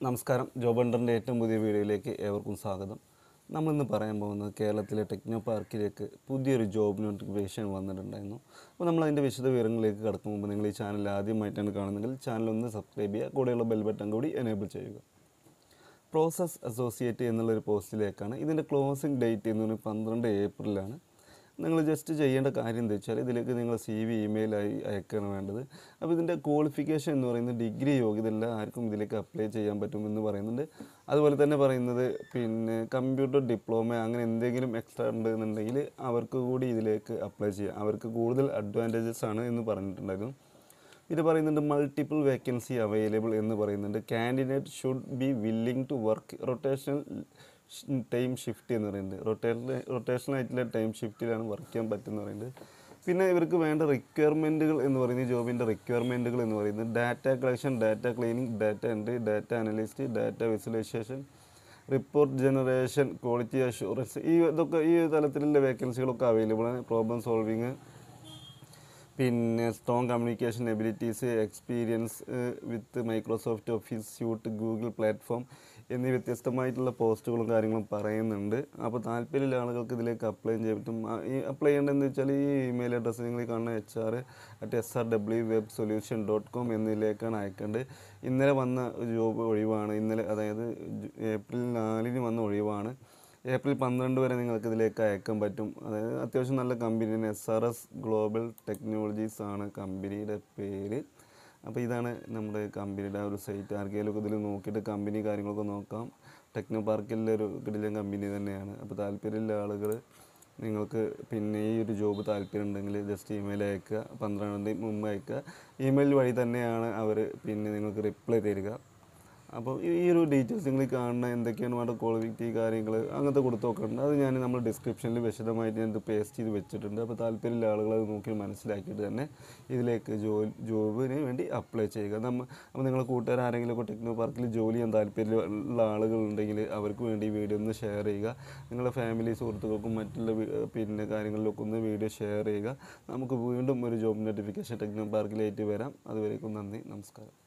നമസ്കാരം. ജോബ് ഹണ്ടറിൻ്റെ ഏറ്റവും പുതിയ വീഡിയോയിലേക്ക് ഏവർക്കും സ്വാഗതം. നമ്മളിന്ന് പറയാൻ പോകുന്നത് കേരളത്തിലെ ടെക്നോ പാർക്കിലേക്ക് പുതിയൊരു ജോബ് നോട്ടിഫിക്കേഷൻ വന്നിട്ടുണ്ടായിരുന്നു. അപ്പോൾ നമ്മളതിൻ്റെ വിശദ വിവരങ്ങളിലേക്ക് കടക്കും മുമ്പ് നിങ്ങൾ ഈ ചാനൽ ആദ്യമായിട്ടാണ് കാണുന്നതെങ്കിൽ ചാനൽ ഒന്ന് സബ്സ്ക്രൈബ് ചെയ്യുക, കൂടെയുള്ള ബെൽ ബട്ടൺ കൂടി എനേബിൾ ചെയ്യുക. പ്രോസസ് അസോസിയേറ്റ് എന്നുള്ളൊരു പോസ്റ്റിലേക്കാണ്. ഇതിൻ്റെ ക്ലോസിംഗ് ഡേറ്റ് എന്ന് പറഞ്ഞാൽ 12 ഏപ്രിലാണ്. നിങ്ങൾ ജസ്റ്റ് ചെയ്യേണ്ട കാര്യം എന്താ വെച്ചാൽ ഇതിലേക്ക് നിങ്ങൾ CV ഇമെയിലായി അയക്കുകയാണ് വേണ്ടത്. അപ്പോൾ ഇതിൻ്റെ ക്വാളിഫിക്കേഷൻ എന്ന് പറയുന്നത് ഡിഗ്രി യോഗ്യതയുള്ള ആർക്കും ഇതിലേക്ക് അപ്ലൈ ചെയ്യാൻ പറ്റുമെന്ന് പറയുന്നുണ്ട്. അതുപോലെ തന്നെ പറയുന്നത് കമ്പ്യൂട്ടർ ഡിപ്ലോമ അങ്ങനെ എന്തെങ്കിലും എക്സ്ട്രാ ഉണ്ടെന്നുണ്ടെങ്കിൽ അവർക്ക് കൂടി ഇതിലേക്ക് അപ്ലൈ ചെയ്യാം. അവർക്ക് കൂടുതൽ അഡ്വാൻറ്റേജസ് ആണ് എന്ന് പറഞ്ഞിട്ടുണ്ടായിരുന്നു. ഇത് പറയുന്നുണ്ട് മൾട്ടിപ്പിൾ വേക്കൻസി അവൈലബിൾ എന്ന് പറയുന്നുണ്ട്. Candidate should be willing to work rotational time shift എന്ന് പറയുന്നത്. റൊട്ടേഷനായിട്ടുള്ള ടൈം ഷിഫ്റ്റിലാണ് വർക്ക് ചെയ്യാൻ പറ്റുമെന്ന് പറയുന്നത്. പിന്നെ ഇവർക്ക് വേണ്ട റിക്വയർമെൻറ്റുകൾ എന്ന് പറയുന്നത് ജോബിൻ്റെ റിക്വയർമെൻറ്റുകൾ എന്ന് പറയുന്നത് data collection, data cleaning, data entry, data analyst, data visualisation, report generation, quality assurance, ഇതൊക്കെ ഈ തലത്തിലുള്ള വേക്കൻസികളൊക്കെ അവൈലബിൾ ആണ്. പ്രോബ്ലം സോൾവിങ്, പിന്നെ strong communication abilities, experience with Microsoft office suite, Google platform എന്നീ വ്യത്യസ്തമായിട്ടുള്ള പോസ്റ്റുകളും കാര്യങ്ങളും പറയുന്നുണ്ട്. അപ്പോൾ താല്പര്യമുള്ള ആളുകൾക്ക് ഇതിലേക്ക് അപ്ലൈ ചെയ്യാൻ പറ്റും. ഈ അപ്ലൈ ചെയ്യേണ്ടതെന്ന് വെച്ചാൽ ഈ ഇമെയിൽ അഡ്രസ്സ് നിങ്ങൾ കാണുന്ന HR@srwwebsolution.com എന്നതിലേക്കാണ് അയക്കേണ്ടത്. ഇന്നലെ വന്ന ജോബ് ഒഴിവാണ്. ഇന്നലെ അതായത് ഏപ്രിൽ 4 വന്ന ഒഴിവാണ്. ഏപ്രിൽ 12 വരെ നിങ്ങൾക്ക് ഇതിലേക്ക് അയക്കാൻ പറ്റും. അതായത് അത്യാവശ്യം നല്ല കമ്പനിയാണ്. SRS ഗ്ലോബൽ ടെക്നോളജീസ് ആണ് കമ്പനിയുടെ പേര്. അപ്പോൾ ഇതാണ് നമ്മുടെ കമ്പനിയുടെ ഒരു സൈറ്റ്. ആർക്കെങ്കിലും ഇതിൽ നോക്കിയിട്ട് കമ്പനി കാര്യങ്ങളൊക്കെ നോക്കാം. ടെക്നോ പാർക്കിലെ ഒരു കിടിലൻ കമ്പനി തന്നെയാണ്. അപ്പോൾ താല്പര്യമുള്ള ആളുകൾ നിങ്ങൾക്ക് ഈ ഒരു ജോബ് താല്പര്യം ഉണ്ടെങ്കിൽ ജസ്റ്റ് ഇമെയിൽ അയക്കുക. 12 മുമ്പ് അയക്കുക. ഇമെയിൽ വഴി തന്നെയാണ് അവർ നിങ്ങൾക്ക് റിപ്ലൈ തരിക. അപ്പോൾ ഈ ഒരു ഡീറ്റെയിൽസ് നിങ്ങൾ കാണുന്ന എന്തൊക്കെയാണ് വേണ്ട ക്വാളിറ്റി കാര്യങ്ങൾ അങ്ങനത്തെ കൊടുത്ത് നോക്കുന്നുണ്ട്. അത് നമ്മൾ ഡിസ്ക്രിപ്ഷനിൽ വിശദമായിട്ട് ഞാനിത് പേസ്റ്റ് ചെയ്ത് വെച്ചിട്ടുണ്ട്. അപ്പോൾ താല്പര്യമുള്ള ആളുകൾ അത് നോക്കി മനസ്സിലാക്കിയിട്ട് തന്നെ ഇതിലേക്ക് ജോബിന് വേണ്ടി അപ്ലൈ ചെയ്യുക. അപ്പോൾ നിങ്ങളുടെ കൂട്ടുകാർ ആരെങ്കിലും ഒക്കെ ടെക്നോ പാർക്കിൽ ജോലി ചെയ്യാൻ താല്പര്യമുള്ള ആളുകളുണ്ടെങ്കിൽ അവർക്ക് വേണ്ടി വീഡിയോ ഒന്ന് ഷെയർ ചെയ്യുക. നിങ്ങളുടെ ഫാമിലി സുഹൃത്തുക്കൾക്കും മറ്റുള്ള കാര്യങ്ങളിലൊക്കെ ഒന്ന് വീഡിയോ ഷെയർ ചെയ്യുക. നമുക്ക് വീണ്ടും ഒരു ജോബ് നോട്ടിഫിക്കേഷൻ ടെക്നോ പാർക്കിലായിട്ട് വരാം. അതുവരേക്കും നന്ദി, നമസ്കാരം.